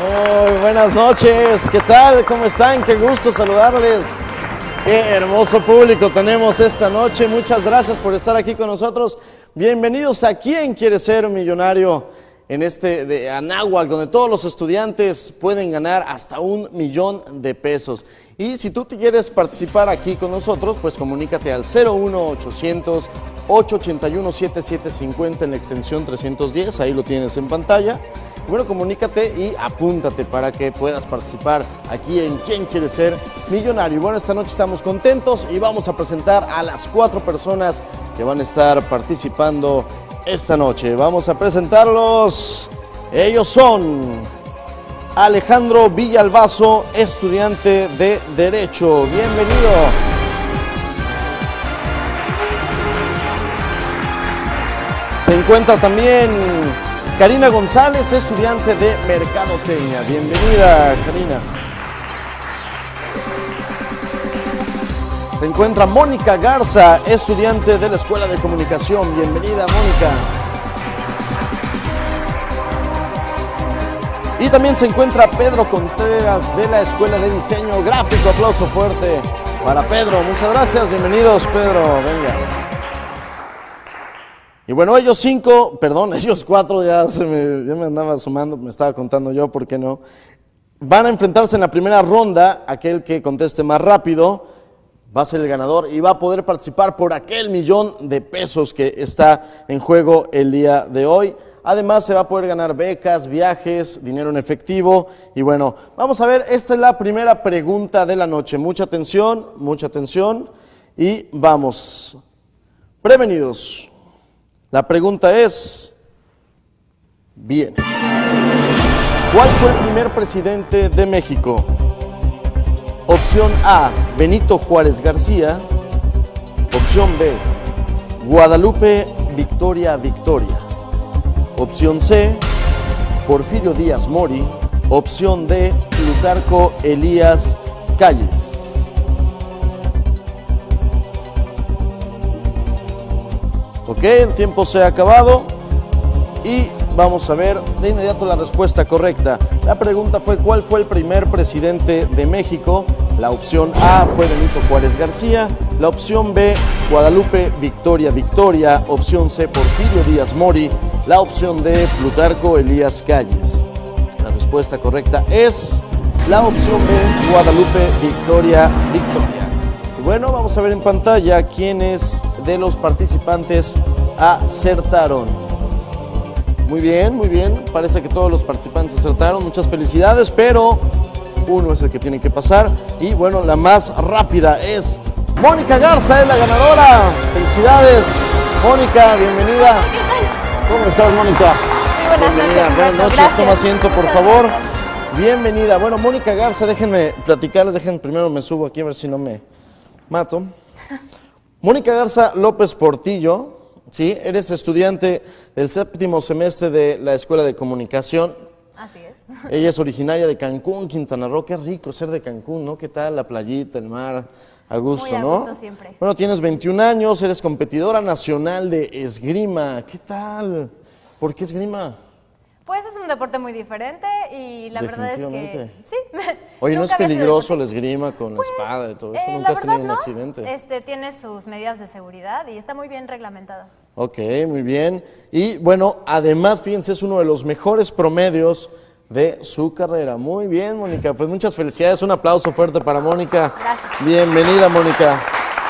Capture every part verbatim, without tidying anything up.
Muy buenas noches, ¿qué tal? ¿Cómo están? Qué gusto saludarles. Qué hermoso público tenemos esta noche. Muchas gracias por estar aquí con nosotros. Bienvenidos a ¿Quién quiere ser un millonario? En este de Anáhuac, donde todos los estudiantes pueden ganar hasta un millón de pesos. Y si tú te quieres participar aquí con nosotros, pues comunícate al cero uno ochocientos, ocho ochenta y uno, setenta y siete cincuenta en la extensión trescientos diez, ahí lo tienes en pantalla. Bueno, comunícate y apúntate para que puedas participar aquí en ¿Quién quiere ser millonario? Y bueno, esta noche estamos contentos y vamos a presentar a las cuatro personas que van a estar participando esta noche. Vamos a presentarlos. Ellos son Alejandro Villalbazo, estudiante de Derecho. Bienvenido. Se encuentra también Karina González, estudiante de Mercadotecnia. Bienvenida, Karina. Se encuentra Mónica Garza, estudiante de la Escuela de Comunicación. Bienvenida, Mónica. Y también se encuentra Pedro Contreras de la Escuela de Diseño Gráfico. Aplauso fuerte para Pedro. Muchas gracias. Bienvenidos, Pedro. Venga. Y bueno, ellos cinco, perdón, ellos cuatro, ya, se me, ya me andaba sumando, me estaba contando yo, ¿por qué no? Van a enfrentarse en la primera ronda. Aquel que conteste más rápido va a ser el ganador y va a poder participar por aquel millón de pesos que está en juego el día de hoy. Además, se va a poder ganar becas, viajes, dinero en efectivo. Y bueno, vamos a ver, esta es la primera pregunta de la noche. Mucha atención, mucha atención. Y vamos. Prevenidos. La pregunta es, bien, ¿cuál fue el primer presidente de México? Opción A, Benito Juárez García. Opción B, Guadalupe Victoria Victoria. Opción C, Porfirio Díaz Mori. Opción D, Plutarco Elías Calles. Ok, el tiempo se ha acabado y vamos a ver de inmediato la respuesta correcta. La pregunta fue: ¿cuál fue el primer presidente de México? La opción A fue Benito Juárez García, la opción B, Guadalupe Victoria Victoria, opción C, Porfirio Díaz Mori, la opción D, Plutarco Elías Calles. La respuesta correcta es la opción B, Guadalupe Victoria Victoria. Y bueno, vamos a ver en pantalla quiénes de los participantes acertaron. Muy bien, muy bien, parece que todos los participantes acertaron, muchas felicidades, pero uno es el que tiene que pasar. Y bueno, la más rápida es Mónica Garza, es la ganadora. Felicidades, Mónica, bienvenida. ¿Cómo estás, Mónica? Muy buenas bienvenida. noches. Buenas noches, Gracias. toma asiento, por Muchas favor. gracias. Bienvenida. Bueno, Mónica Garza, déjenme platicarles, déjenme primero me subo aquí a ver si no me mato. Mónica Garza López Portillo, ¿sí? Eres estudiante del séptimo semestre de la Escuela de Comunicación. Así es. Ella es originaria de Cancún, Quintana Roo. Qué rico ser de Cancún, ¿no? ¿Qué tal la playita, el mar? A gusto, Muy a ¿no? gusto siempre. Bueno, tienes veintiún años, eres competidora nacional de esgrima. ¿Qué tal? ¿Por qué esgrima? Pues es un deporte muy diferente y la verdad es que Definitivamente. sí. Oye, ¿no es Nunca había sido peligroso la deportista. esgrima con Pues, la espada y todo eso? eh, ¿Nunca la has tenido verdad un no. accidente? Este tiene sus medidas de seguridad y está muy bien reglamentado. Ok, muy bien. Y bueno, además, fíjense, es uno de los mejores promedios de su carrera. Muy bien, Mónica. Pues muchas felicidades. Un aplauso fuerte para Mónica. Gracias. Bienvenida, Mónica.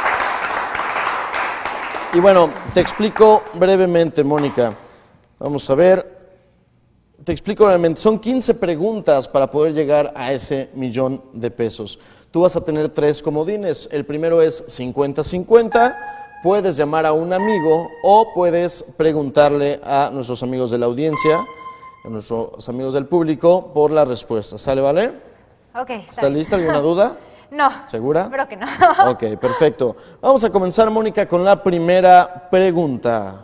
Y bueno, te explico brevemente, Mónica. Vamos a ver. Te explico brevemente. Son quince preguntas para poder llegar a ese millón de pesos. Tú vas a tener tres comodines. El primero es cincuenta cincuenta. Puedes llamar a un amigo o puedes preguntarle a nuestros amigos de la audiencia, a nuestros amigos del público, por la respuesta. ¿Sale, vale? Ok, está ¿Estás bien. lista? ¿Alguna duda? No. ¿Segura? Espero que no. Ok, perfecto. Vamos a comenzar, Mónica, con la primera pregunta.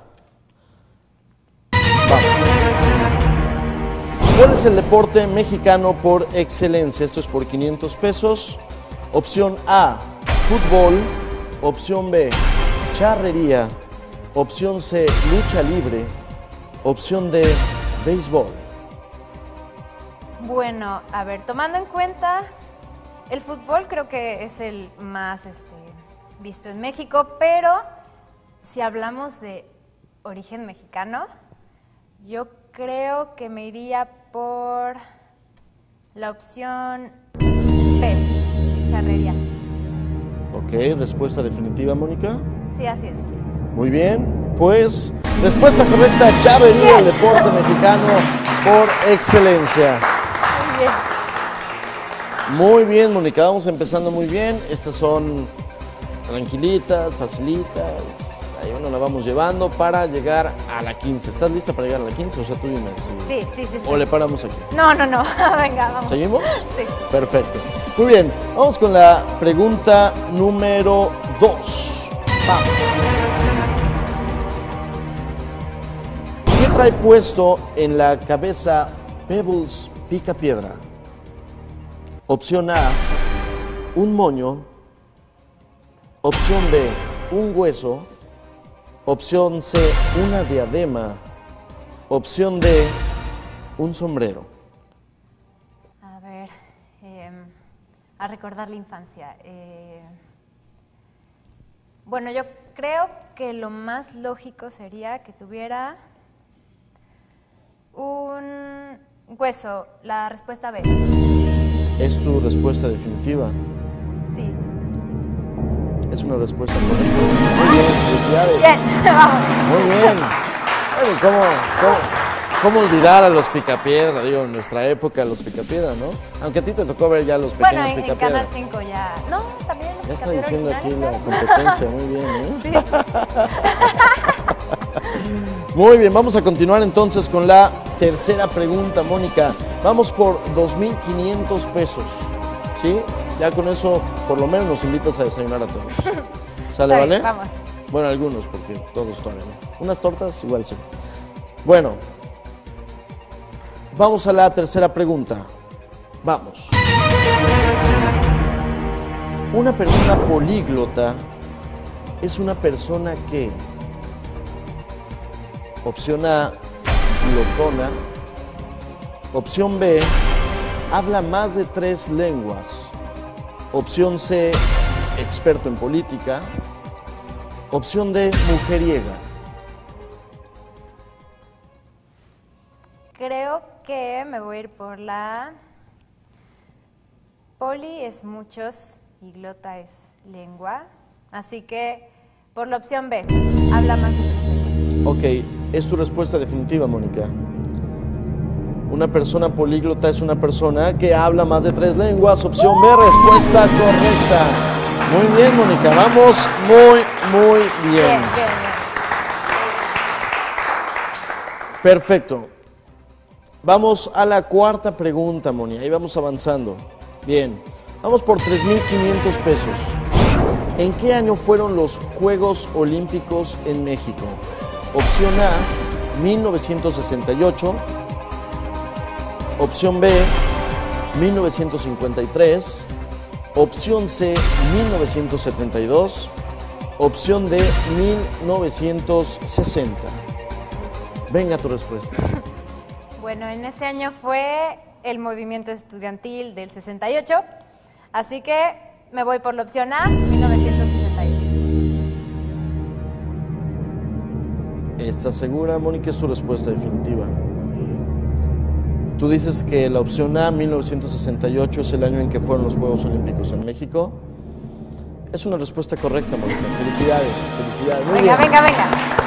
Vamos. ¿Cuál es el deporte mexicano por excelencia? Esto es por quinientos pesos. Opción A, fútbol. Opción B, charrería. Opción C, lucha libre. Opción D, béisbol. Bueno, a ver, tomando en cuenta el fútbol, creo que es el más este, visto en México, pero si hablamos de origen mexicano, yo creo que me iría por la opción B, charrería. Ok, respuesta definitiva, Mónica. Sí, así es. Muy bien, pues respuesta correcta, charrería, el deporte mexicano por excelencia. Muy bien. Muy bien, Mónica, vamos empezando muy bien. Estas son tranquilitas, facilitas. Ahí uno la vamos llevando para llegar a la quince. ¿Estás lista para llegar a la quince? O sea, tú dime. Sí, sí, sí. sí. ¿O le paramos aquí? No, no, no. Venga, vamos. ¿Seguimos? Sí. Perfecto. Muy bien, vamos con la pregunta número dos. Vamos. ¿Qué trae puesto en la cabeza Pebbles Picapiedra? Opción A, un moño. Opción B, un hueso. Opción C, una diadema. Opción D, un sombrero. A ver, eh, a recordar la infancia. Eh, bueno, yo creo que lo más lógico sería que tuviera un hueso. La respuesta B. ¿Es tu respuesta definitiva? Sí. Es una respuesta correcta. Muy bien, felicidades. Bien, vamos. Muy bien. Bueno, ¿cómo, cómo, cómo olvidar a los Picapiedra? Digo, en nuestra época los Picapiedra, ¿no? Aunque a ti te tocó ver ya los pequeños Bueno, en, en Picapiedra. Canal cinco ya. No, también los Ya está Picapiedra diciendo aquí la originales, competencia, muy bien, ¿eh? Sí. Muy bien, vamos a continuar entonces con la tercera pregunta, Mónica. Vamos por dos mil quinientos pesos, ¿sí? Ya con eso, por lo menos nos invitas a desayunar a todos. ¿Sale, Está vale? bien, vamos. Bueno, algunos, porque todos todavía no. Unas tortas, igual sí. Bueno, vamos a la tercera pregunta. Vamos. Una persona políglota es una persona que... Opción A, glotona. Opción B, habla más de tres lenguas. Opción C, experto en política. Opción D, mujeriega. Creo que me voy a ir por la... Poli es muchos y glota es lengua. Así que por la opción B, habla más de tres lenguas. Ok, ¿es tu respuesta definitiva, Mónica? Una persona políglota es una persona que habla más de tres lenguas. Opción B, respuesta correcta. Muy bien, Mónica, vamos muy, muy bien. Bien, bien, bien. Perfecto. Vamos a la cuarta pregunta, Moni. Ahí vamos avanzando. Bien, vamos por tres mil quinientos pesos. ¿En qué año fueron los Juegos Olímpicos en México? Opción A, mil novecientos sesenta y ocho. Opción B, mil novecientos cincuenta y tres. Opción C, mil novecientos setenta y dos. Opción D, mil novecientos sesenta. Venga tu respuesta. Bueno, en ese año fue el movimiento estudiantil del sesenta y ocho, así que me voy por la opción A, mil novecientos sesenta y ocho. ¿Estás segura, Mónica? Es tu respuesta definitiva. Sí. Tú dices que la opción A, mil novecientos sesenta y ocho, es el año en que fueron los Juegos Olímpicos en México. Es una respuesta correcta, Mónica. Felicidades, felicidades. Muy Venga, bien. venga, venga.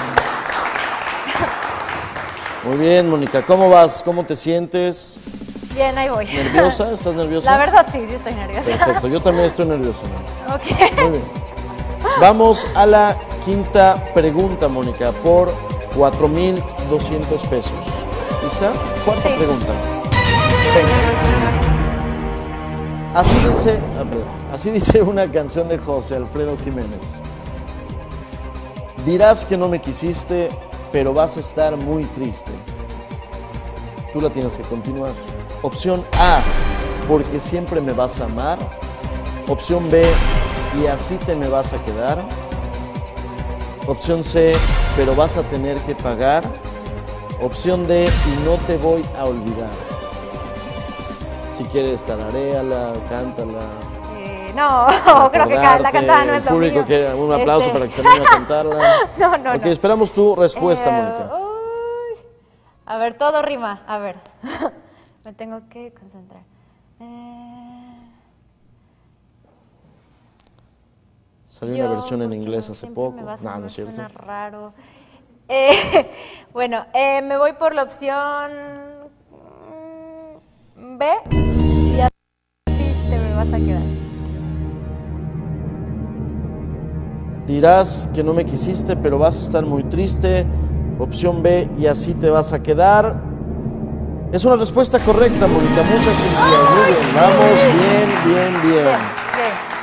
Muy bien, Mónica. ¿Cómo vas? ¿Cómo te sientes? Bien, ahí voy. ¿Nerviosa? ¿Estás nerviosa? La verdad sí, sí estoy nerviosa. Perfecto, yo también estoy nervioso, ¿no? Ok. Muy bien. Vamos a la quinta pregunta, Mónica, por cuatro mil doscientos pesos. ¿Lista? Cuarta Sí. pregunta. Venga. Así dice, ah, perdón, así dice una canción de José Alfredo Jiménez. Dirás que no me quisiste, pero vas a estar muy triste. Tú la tienes que continuar. Opción A, porque siempre me vas a amar. Opción B, y así te me vas a quedar. Opción C, pero vas a tener que pagar. Opción D, y no te voy a olvidar. Si quieres, tararéala, cántala. Eh, no, creo que ca- la cantada no es lo El público mío. quiere un aplauso Este, para que se anime a cantarla. No, no, Ok, no. esperamos tu respuesta, Eh, Mónica. uy. A ver, todo rima. A ver. Me tengo que concentrar. Eh, Salió una yo, versión en porque inglés no hace siempre poco. me vas a- No, no me es cierto. suena raro. Eh, bueno, eh, me voy por la opción mm, B y así te me vas a quedar. Dirás que no me quisiste, pero vas a estar muy triste. Opción B, y así te vas a quedar. Es una respuesta correcta, Mónica. Muchas felicidades. Muy bien. Vamos, bien, bien, bien. Bien, bien.